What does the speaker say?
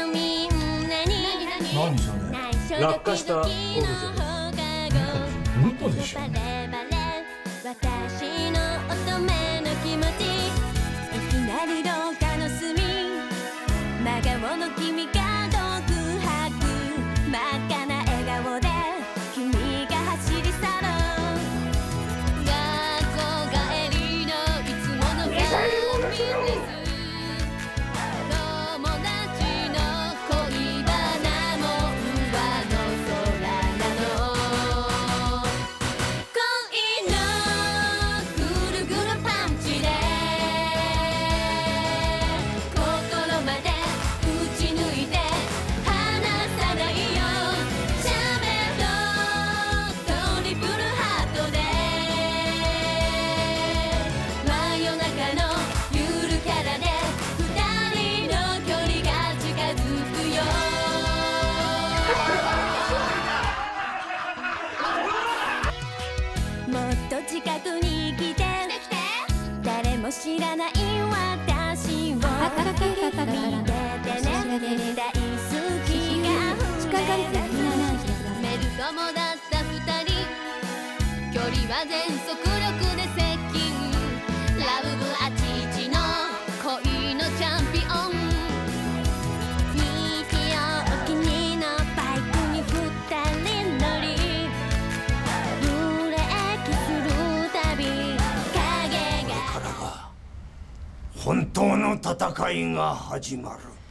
何それ？ 落下したオブジェです。 ウッドでしょ。 私の乙女の気持ち、いきなり廊下の隅、真顔の君が独白、真っ赤な笑顔で君が走り去る。学校帰りのいつものファミレス、友達の恋バナも上の空なの。恋のぐるぐるパンチで心まで打ち抜いて離さないよ。シャベとトリプルハートで真夜中のゆるキャラで二人の距離が近づくよ。もっと近くに来て、誰も知らない私を見ててね。大好きが増えるメル友だった二人、距離は全速力で接近。ラブブあちちの恋のチャンピオン。日曜お気にのバイクに二人乗り、ブレーキするたび影が。 本当の戦いが始まる。